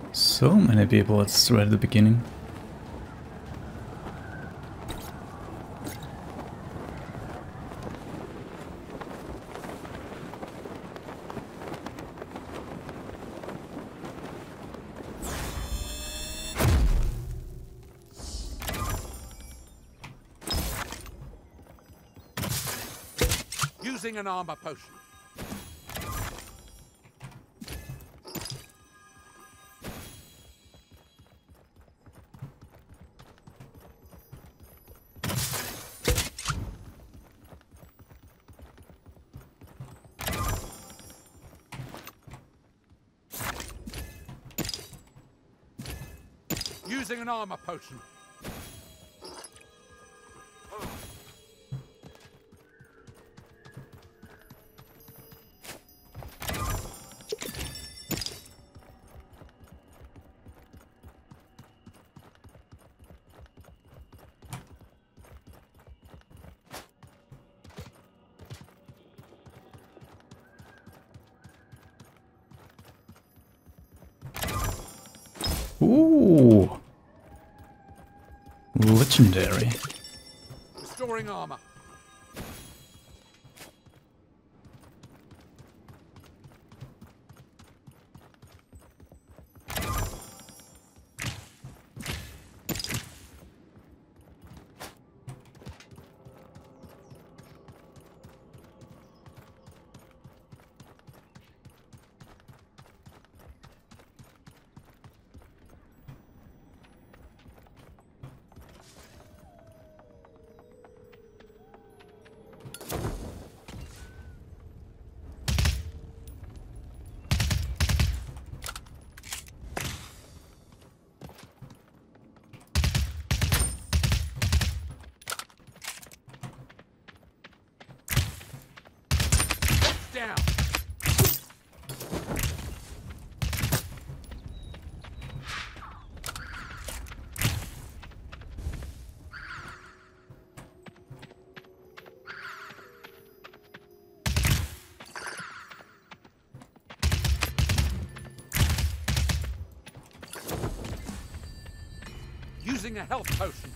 So many people, it's right at the beginning. Using an armor potion. Using an armor potion. Ooh! Legendary. Restoring armor. Down. Using a health potion.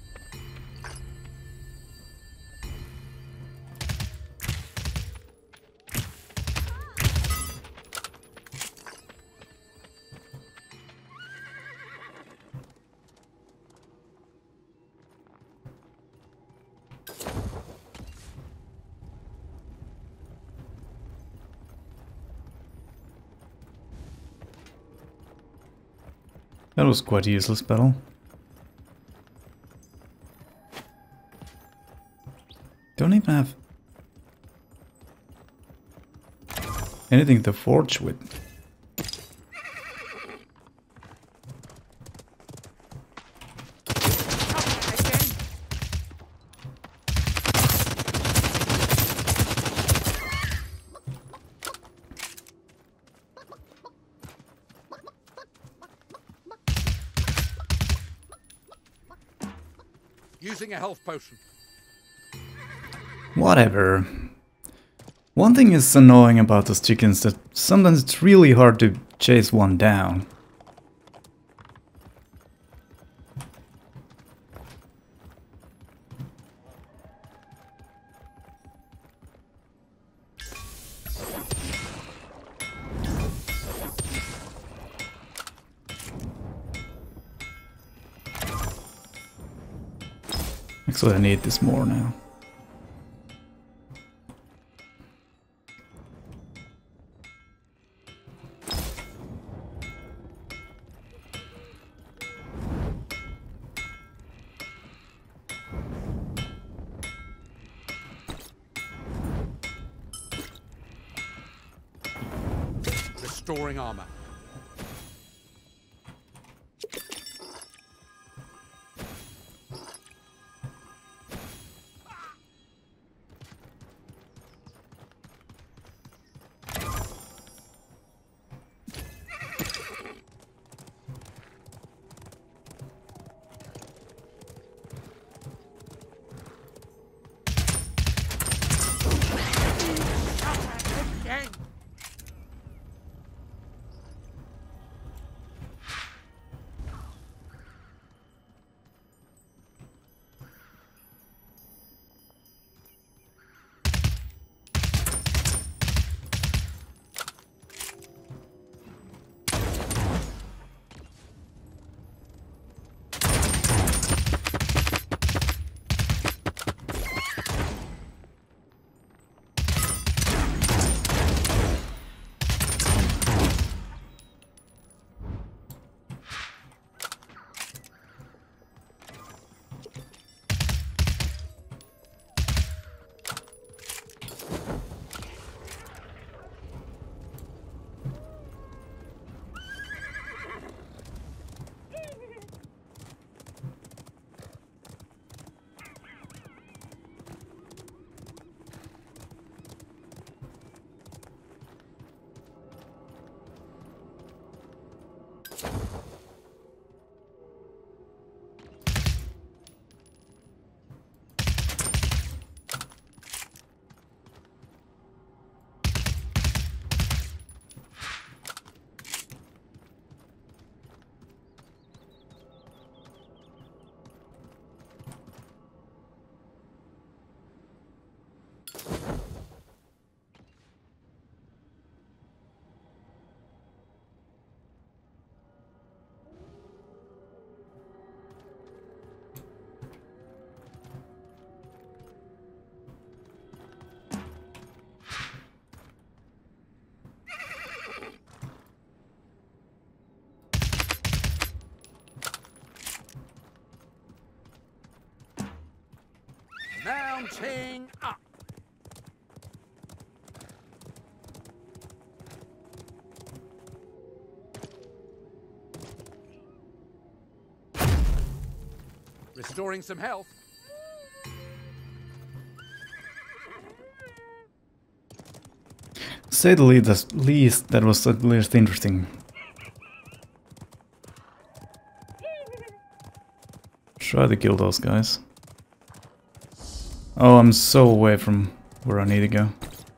That was quite a useless battle. Don't even have anything to forge with. Using a health potion. Whatever. One thing is annoying about those chickens, that sometimes it's really hard to chase one down. Actually, I need this more now. Restoring armor. Mounting up. Restoring some health. Say the least, that was at least interesting. Try to kill those guys. Oh, I'm so away from where I need to go.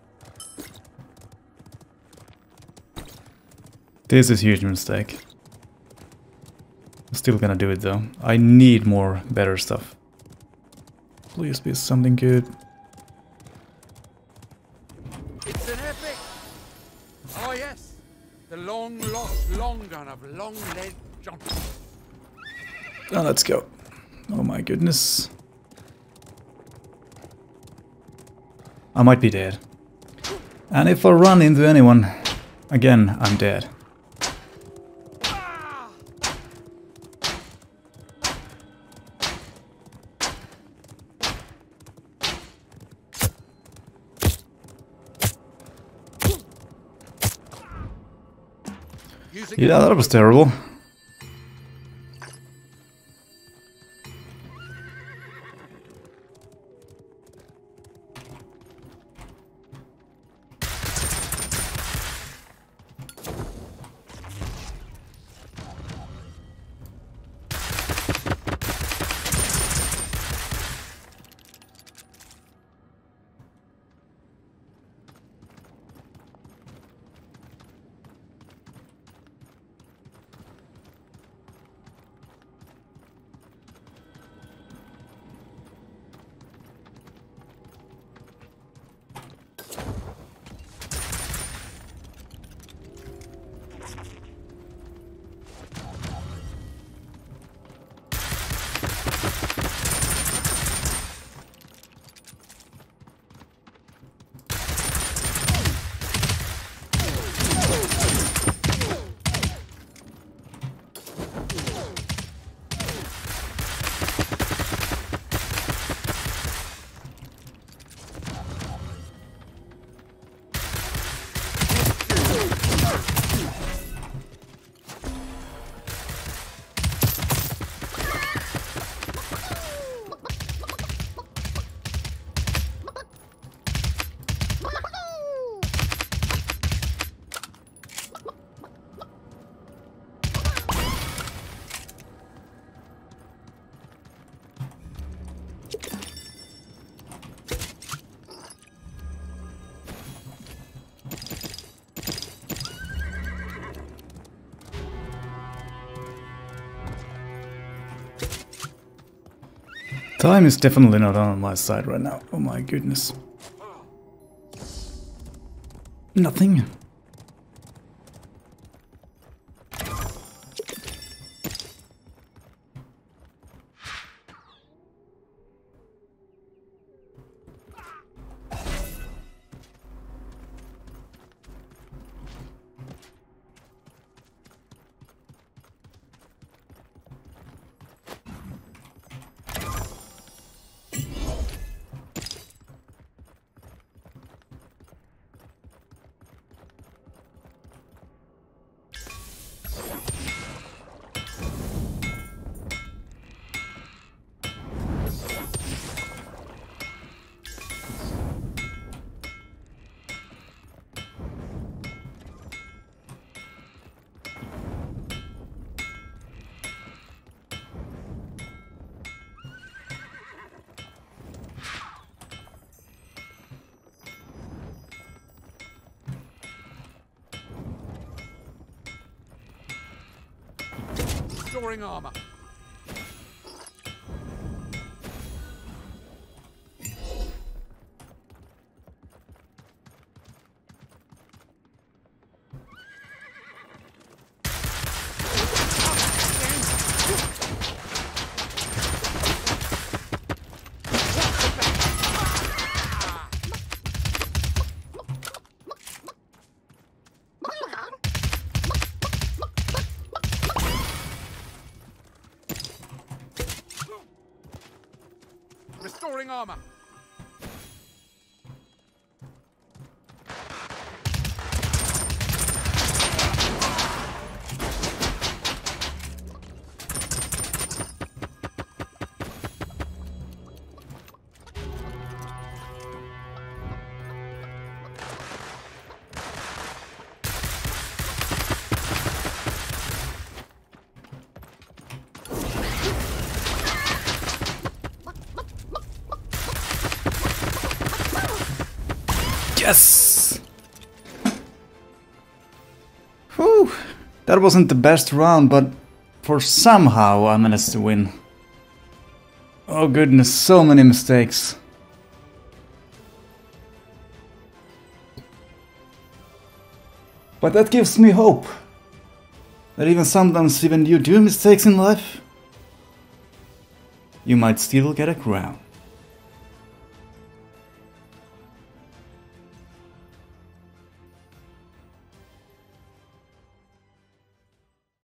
This is a huge mistake. I'm still gonna do it though. I need more better stuff. Please be something good. It's an epic. Oh yes, the long lost long gun of Longlead Johnson. Oh, let's go. Oh my goodness. I might be dead. And if I run into anyone, again, I'm dead. Yeah, that was terrible. Time is definitely not on my side right now. Oh my goodness. Nothing. Restoring armor. Restoring armor. Yes! Whew! That wasn't the best round, but for somehow I managed to win. Oh goodness, so many mistakes. But that gives me hope. That even sometimes, even you do mistakes in life, you might still get a crown.